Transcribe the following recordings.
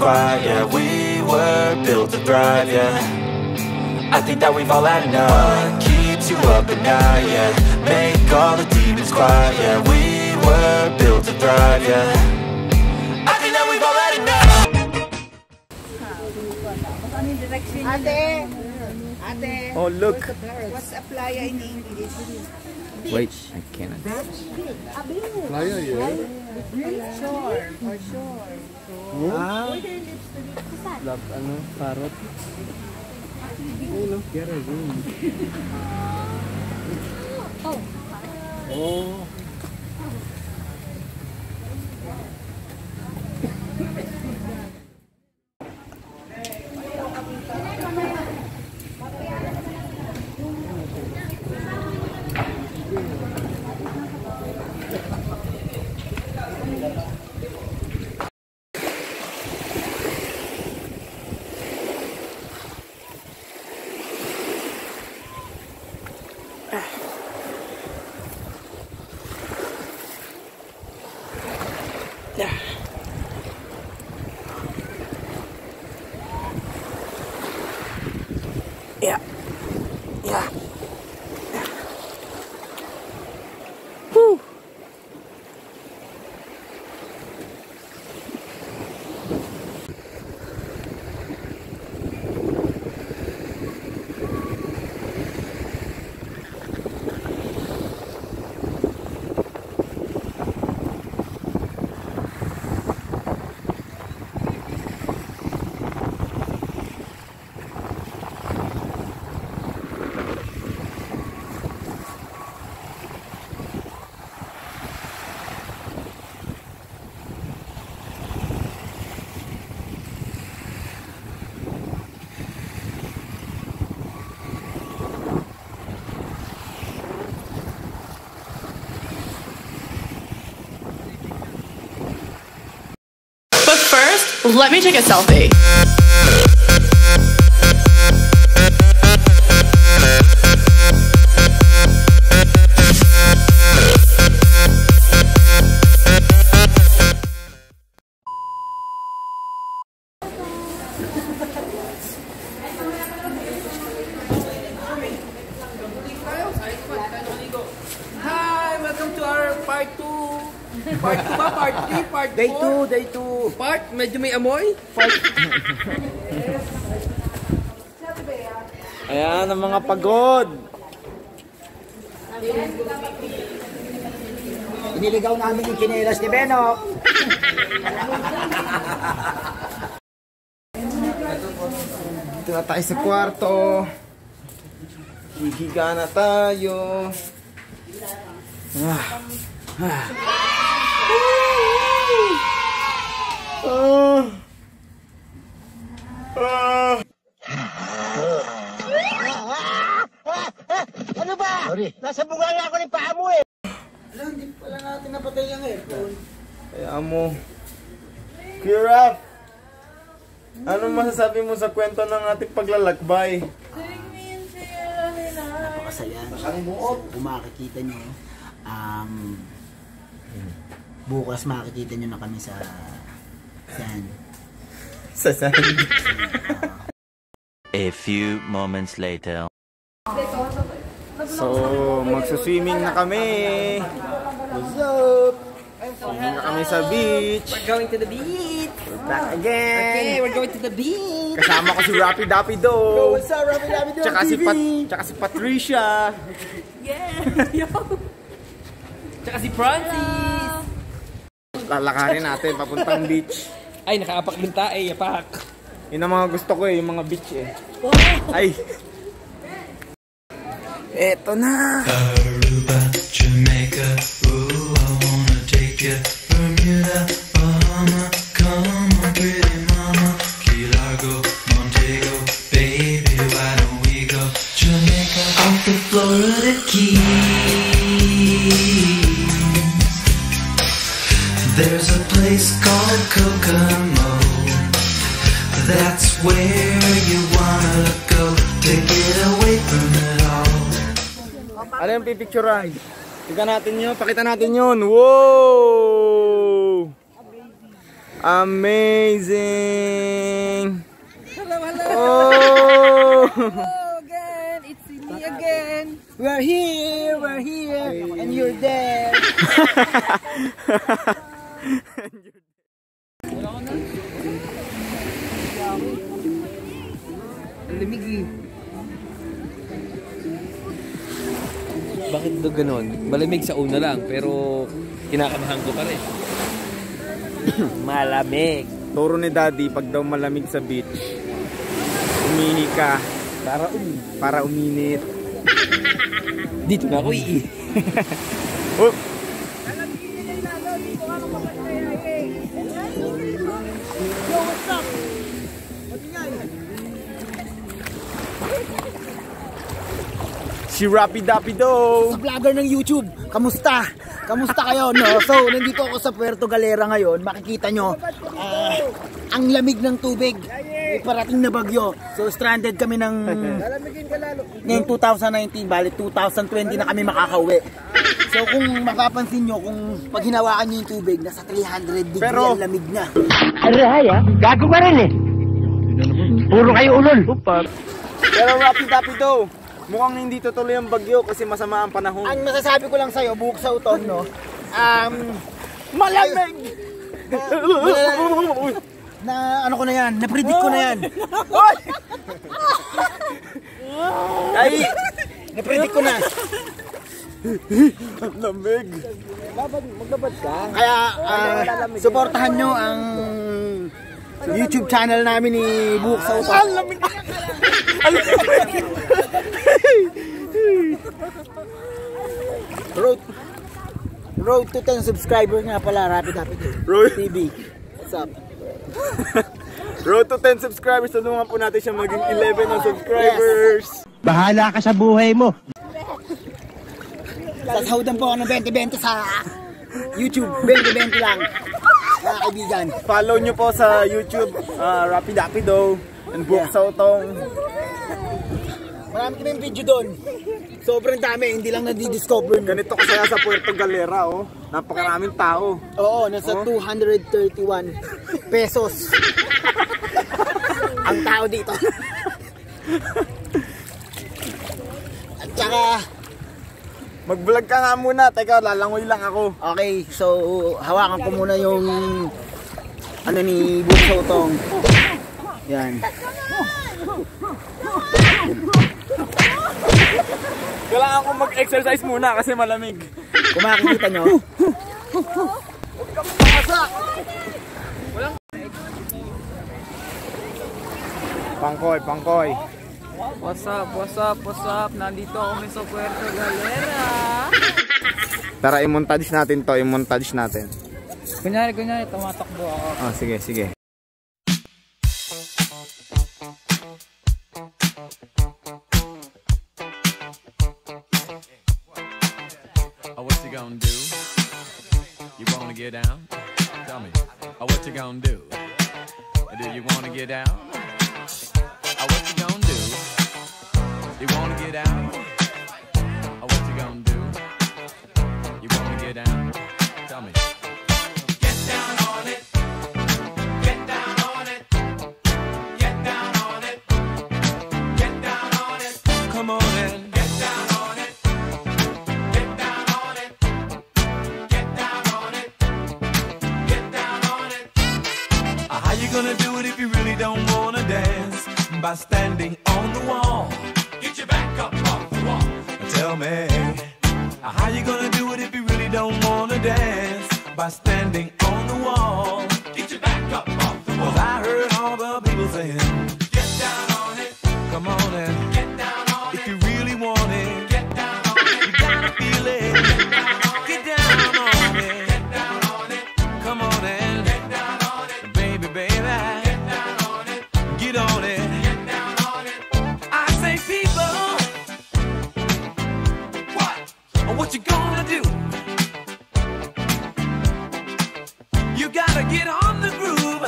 quiet, yeah. We were built to thrive, yeah. I think that we've all had enough. What keeps you up at night, yeah. Make all the demons quiet, yeah. We were built to thrive, yeah. I think that we've all had enough. Ate, ate. Oh, look. What's a playa in English? Wait, I cannot. Playa, yeah. Shore. Or shore. Ah, ano, parrot. Oh, look, get a room. Oh. Yeah. Yeah. Yeah. Woo. But first, let me take a selfie. Hi! Welcome to our part 2. Part 2 ba? Part 3? Part 4? Day 2, day 2. Part? Medyo may amoy? Ayan, ang mga pagod. Iniligaw namin yung kinelas ni Beno. Dito na tayo sa kwarto. Hihiga na tayo. Ano ba? Sorry. Nasa bunganga ako ni paa mo eh. Alam, hindi pala natin napatay ang aircon. Kaya mo. Kiraf, ano masasabi mo sa kwento ng ating paglalakbay? Napakasaya. Kung makikita nyo, bukas makikita nyo na kami sa sand. Sa sand. A few moments later. So, magsuswimming na kami. What's up? Swimming na kami sa beach. We're going to the beach! We're back again. Okay, we're going to the beach! Kasama ko si Rapi Dapi Do. What's up, Rapi Dapi Do Tsaka si Patricia. Yeah! Tsaka si Francis! Lalakarin natin papuntang beach. Ay, nakaapak din tayo, yapak! Yun ang mga gusto ko eh, yung mga beach eh. Ay! Eto na! Aruba, Jamaica, ooh, I wanna take you. Bermuda, Bahama, come on, pretty mama. Key Largo, Montego, baby, why don't we go? Jamaica, off the Florida Keys. There's a place called Kokomo. That's where you wanna go to get away from it all. Ano yung pipicturean? Tignan natin yun, pakita natin yun. Wow! Amazing! Hello, hello! Oh! Hello again! It's me again! We're here, and you're there. Lamig eh. Bakit daw ganon? Malamig sa una lang, pero kinakamahan ko pa rin. Malamig. Turo ni Daddy, pag daw malamig sa beach, umihi ka para uminit. Dito na ako Oh! Si Rapidapido! Sa vlogger ng YouTube, kamusta? Kamusta kayo, no? So, nandito ako sa Puerto Galera ngayon. Makikita nyo, ang lamig ng tubig. May parating na bagyo. So, stranded kami ng ngayong 2019, bali 2020 na kami makakauwi. So, kung makapansin nyo, kung pag hinawakan nyo yung tubig, nasa 300 degree Pero, ang lamig na. Arahaya, gago ka rin eh. Puro kayo ulol. Pero Rapidapido, mukhang hindi tutuloy ang bagyo kasi masama ang panahon. Ang masasabi ko lang sa'yo, buhok sa utong, no? Malamig! Na ano ko na yan, na-predict ko na yan. Ay! Na-predict ko na. Ang lamig! Maglabad ka? Kaya, suportahan nyo ang YouTube channel namin ni Buhok sa Utong. Ang lamig! Ang lamig! Road to 10 subscribers nga pala, Rapidapido TV. What's up? Road to 10 subscribers, tulungan po natin siya maging 11 na subscribers. Bahala ka sa buhay mo. Sasahawdan po ako ng 20-20 sa YouTube. 20-20 lang, mga kaibigan. Follow nyo po sa YouTube, Rapidapido and Buhok sa Utong. Marami kaming video doon. Sobrang dami, hindi lang nadi-discover nyo. Ganito kasaya sa Puerto Galera, oh. Napakaraming tao. Oo, nasa 231 pesos ang tao dito. At saka, Mag-vlog ka nga muna. Teka, lalangoy lang ako. okay, so hawakan ko muna yung ano ni Buhok sa Utong. Yan. Kailangan ko mag-exercise muna kasi malamig. Kung makikita nyo, Pangkoy. What's up? What's up? What's up? Nandito kami sa Puerto Galera. Tara, i-montage natin to. I-montage natin. Kunyari, tumatakbo ako. Oh, sige. Oh, what you gonna do? You wanna get down? Tell me. Oh, what you gonna do? Do you wanna get down? Oh, what you gonna do? You wanna get down? Oh, what you gonna do? You wanna get down? Tell me. Get down on it. Get down on it. Get down on it. Get down on it. Come on in. Get down on it. Get down on it. Get down on it. Get down on it. How you gonna do it if you really don't wanna dance? By standing on the wall. Get your back up off the wall. Tell me, how you gonna do it if you really don't wanna dance? By standing on the wall. Get your back up off the wall. 'Cause I heard all the people saying, get down on it. Come on and get down on it. If you really want it, get down on it. You gotta feel it. Get down on it. Get down on it. Come on and get down on it. Baby, get down on it. Get on it. Get down on it. I say, people, what you gonna do? You gotta get on the groove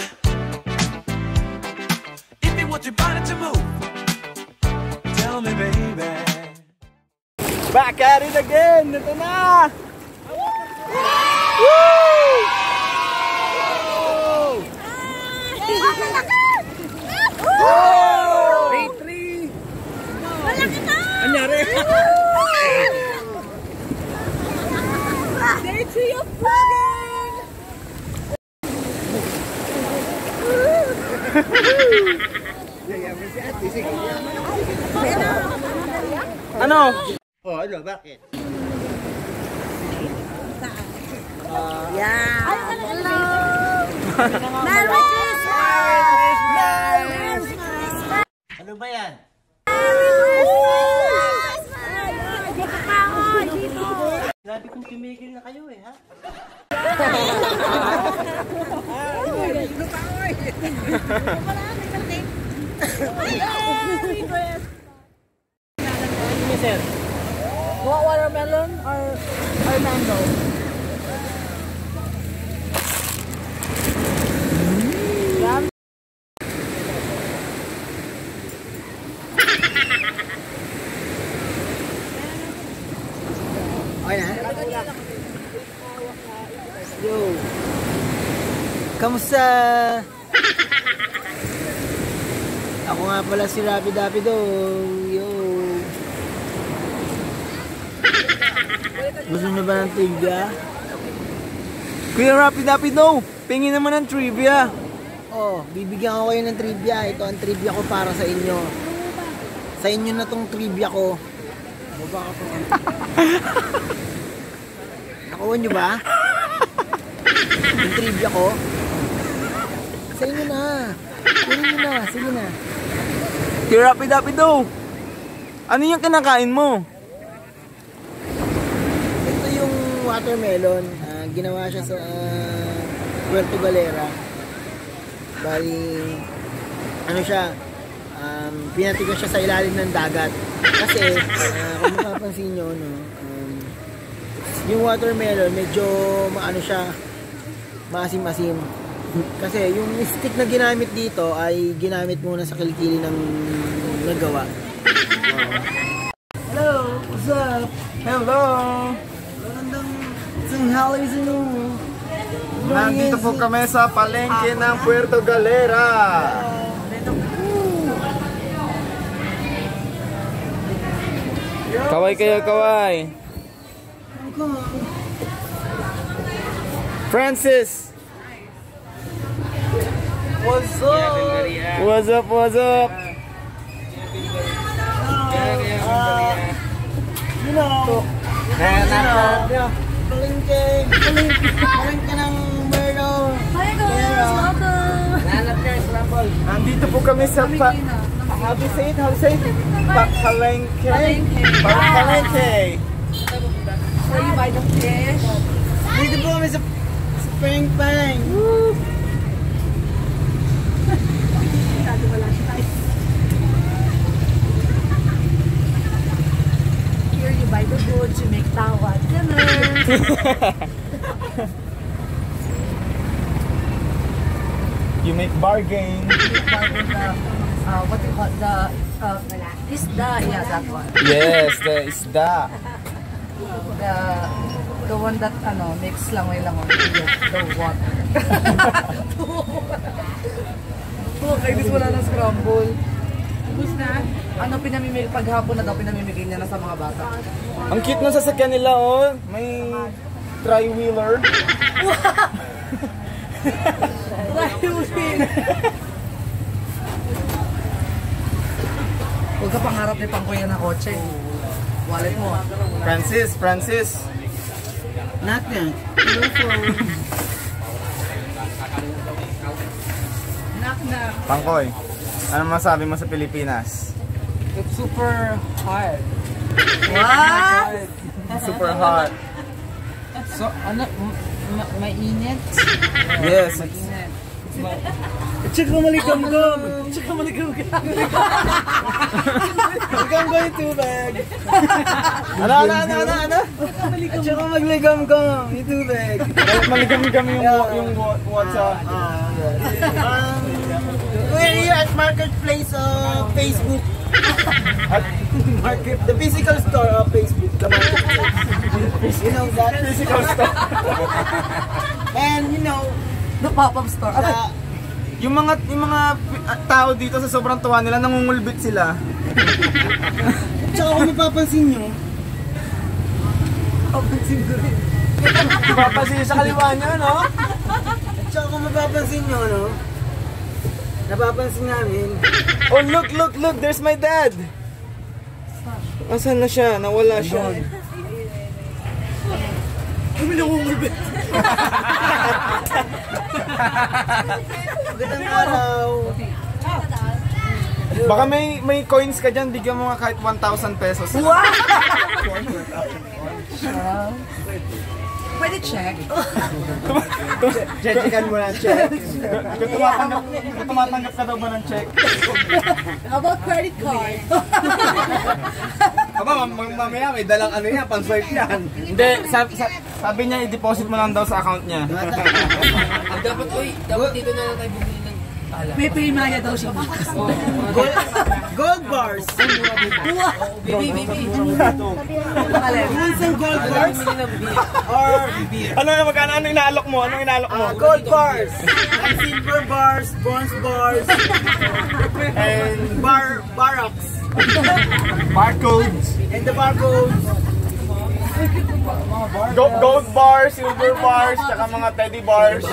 if you want your body to move. Tell me, baby. Back at it again! Ito na! Woo! Oh! Day 3! Malaki na! Anyari? Day 3 of vlogging! Ano? Oh, ano? Bakit? Yeah! Hello! Merry Christmas! Merry Christmas! Ano ba yan? Grabe kung tumigil na kayo eh, ha? Sir, Watermelon or mango? okay na? Yo! Kamusta? Ako nga pala si Rapidapido. Yo! Gusto nyo ba ng trivia? Kuya Rapidapido, pingin naman ng trivia. Oh, bibigyan ko kayo ng trivia. Ito ang trivia ko para sa inyo. Sa inyo na tong trivia ko. Baba ka pa. Nakuha nyo ba? Yung trivia ko? Sa inyo na. Kunin nyo na. Sige na. Kuya Rapidapido, ano yung kinakain mo? Ito yung watermelon. Ginawa siya sa Puerto Galera. Bali, ano siya, pinatigas siya sa ilalim ng dagat. Kasi, kung mapapansin nyo, no, yung watermelon, medyo, maano siya, maasim-asim. Kasi, yung stick na ginamit dito, ay ginamit muna sa kilikili ng nagawa. Hello, what's up? Hello! Magandang sanghali sa inyo. Nandito po kami sa palengke ng Puerto Galera. Kaway kayo, kaway. Francis! What's up? What's up, what's up? You know, palengke ng Puerto. Hi guys! Welcome! Nandito po kami sa how do you say it? How do you say it? Palengke. Palengke. So you buy the fish? Dito po kami sa Peng-Peng. Here you buy the goods, you make tawad. You make bargain. What do you call isda? Yeah, that one. Yes, the isda. The one that mix langoy the water. Kainis wala ng scramble. Gusto na? Pinamimigay paghapon na daw pinamimigay niya na sa mga bata. Ang cute ng sasakyan nila, oh. May tri-wheeler. Huwag ka pangarap ni Pangkuya na kotse. Wallet mo. Francis. Not yet. Knock. Pangkoy, ano masabi mo sa Pilipinas? It's super hard. What? Super hot. So, mainit? Yes, it's... Tsaka maligam-gam. Maligam ko yung tubig. Ano? Tsaka magligam-gam yung tubig. Maligam-gam yung WhatsApp. We're here at Marketplace of Facebook. The physical store of Facebook. The Marketplace. You know that? Physical store. And you know, The pop-up store. Yung mga tao dito sa sobrang tuwa nila, nangungulbit sila. Tsaka kung mapapansin nyo, Papansin nyo sa kaliwa nyo, no? tsaka kung mapapansin nyo, no? Napapansin namin. Oh, look, there's my dad. Asan na siya? Nawala siya. Magandang araw. Baka may coins ka dyan, bigyan mo nga kahit 1,000 pesos. Pwede check. Checkan mo na, check. Kung tumatanggap ka daw ba ng check? How about credit card? Aba, mamaya may dalang ano yan, pan-swipe yan. Hindi, sabi niya i-deposit mo lang daw sa account niya. Dapat dito na lang tayo bumili ng tala. May primaya daw siya. Gold bars. Baby. Isang gold bars. Or Ano yung inaalok mo? gold bars. And silver bars, bronze bars. And barracks. Barcodes. And the barcodes. Gold bars, silver bars, tsaka mga teddy bars.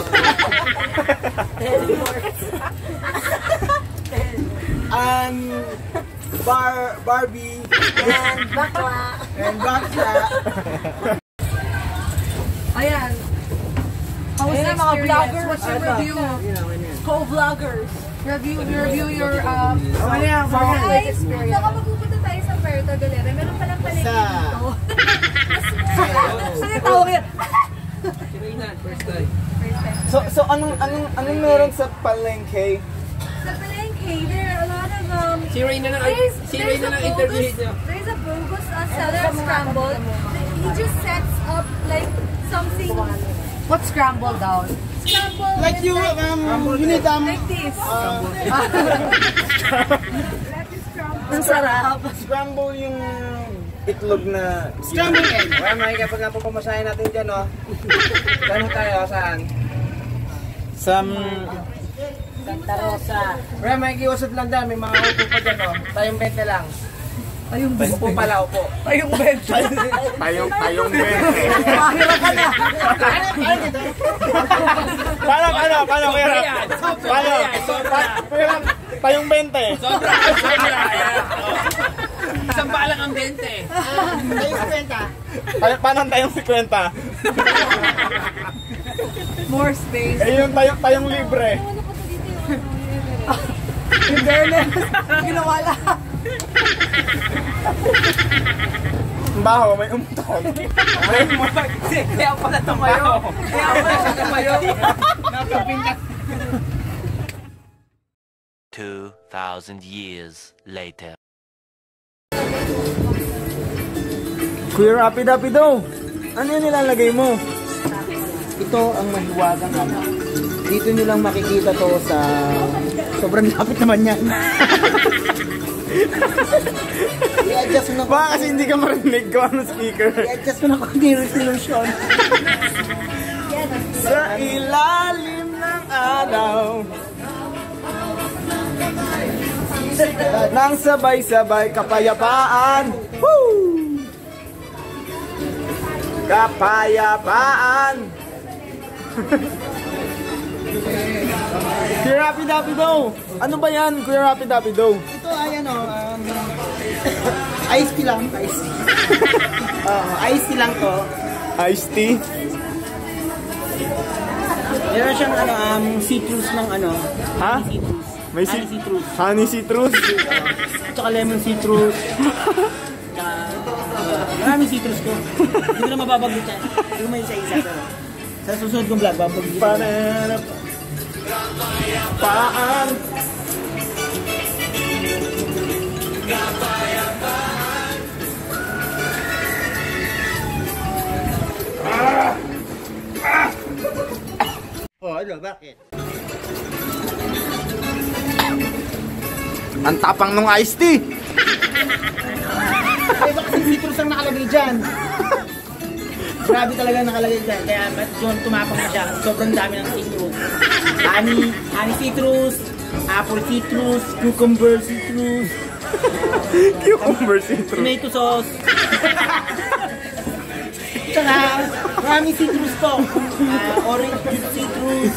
And Barbie. And bakla. Ayan. How's the mga vloggers? What's your review? Co-vloggers. Review your Guys, kapag pupunta tayo sa Puerto Galera, meron palang palengke dito. Saan yung tawag yan? First time. So anong meron sa palengke? Sa palengke, there are a lot of Si Reyna na interview niya. There's a bogus seller of scrambled. He just sets up like something What's scrambled down? scrambled. Like you, you need like this. Ang sarap. Scramble yung itlog na... scrambled egg. Well, makikipag na po pumasahin natin dyan, no? Saan tayo? Saan? Santa Rosa. Well, makikiusap lang dyan. May mga upo pa dyan, no? Tayong 20 lang. Tayong Upo pala, upo. Tayong bench. Tayong bente. Mahira ka na. Paano? Tayong bente. Sobra. Isang balang ang 20. Paano tayong 50? More space. Eh yung tayong libre. In fairness, ginawa lahat. Baho, may umtog. Kaya pala tumayo. Nakapindak. 2,000 years later. Kuya Rapidapido, ano yung nilalagay mo? Ito ang mahiwagang ano. Dito nyo lang makikita to sa... Sobrang lapit naman yan. I-adjust mo na Baka kasi hindi ka marinig ko ang speaker. I-adjust mo na konti resolution. Sa ilalim ng araw nang sabay-sabay kapayapaan. Woo! Kapayapaan. Kuya Rapidapido, ano ba yan, Kuya Rapidapido? Ito ay ano, iced tea lang. Iced tea lang to. Iced tea? Meron siyang ano, citrus ng ano. Ha? Citrus. May Honey citrus. Honey citrus? Tsaka lemon citrus. Tsaka, maraming citrus ko. Hindi ko na mababagot yan. Hindi ko may isa-isa. Sa susunod kong vlog, babagot. Paan? Oh, ano, bakit? Ang tapang nung iced tea! Ay, baka si citrus ang nakalagay dyan. Grabe talaga nakalagay dyan. Kaya doon tumapang na siya. Sobrang dami ng citrus. honey citrus, apple citrus, cucumber citrus, Cucumber citrus. tomato sauce. Tsaka, maraming citrus to. Orange juice citrus,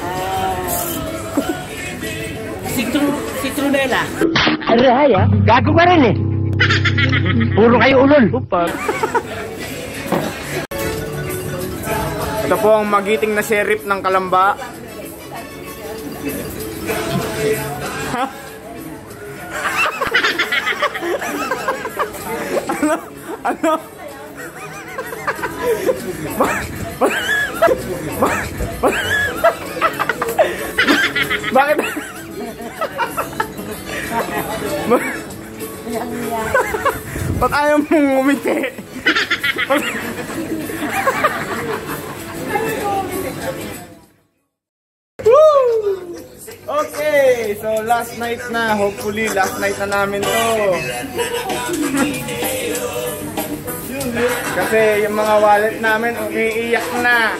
citronella. Arahaya, gago ka rin eh. Puro kayo ulol. Ito po ang magiting na sheriff ng Kalamba. Ano? Bakit? Ba't ayaw mong umiti? Okay, so last night na. Hopefully, last night na namin to. Kasi yung mga wallet namin umiiyak na.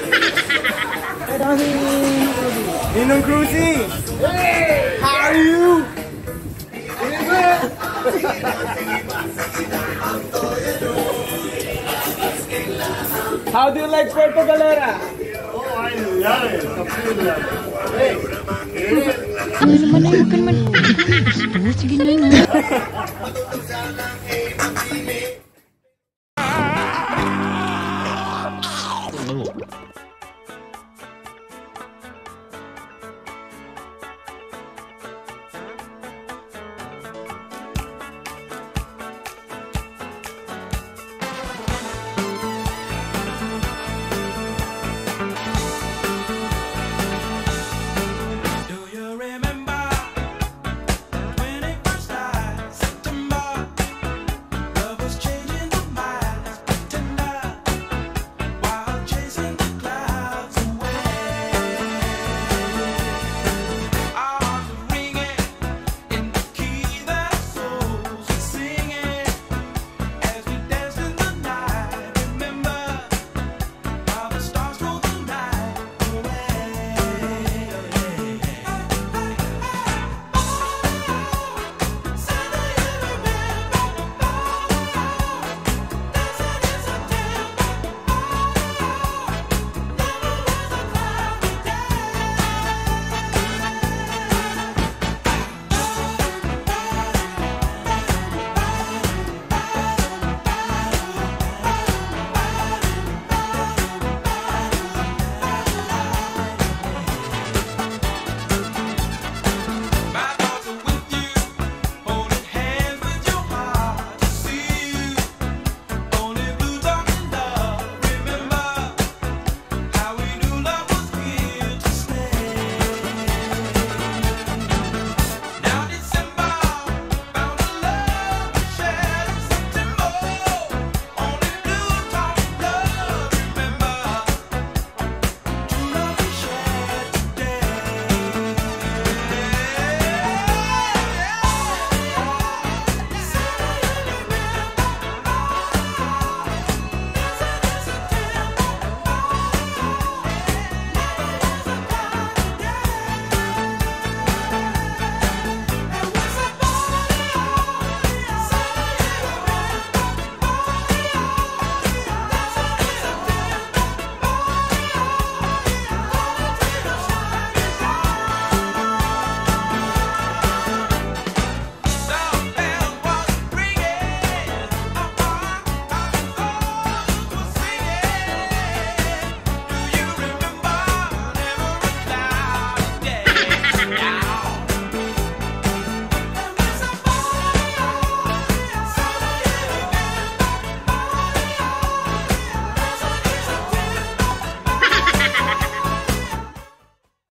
Ninong Cruzy! How are you? How do you like Puerto Galera? Oh, I love it. Hey. Ano naman ay huwag ka naman. Sige na nga.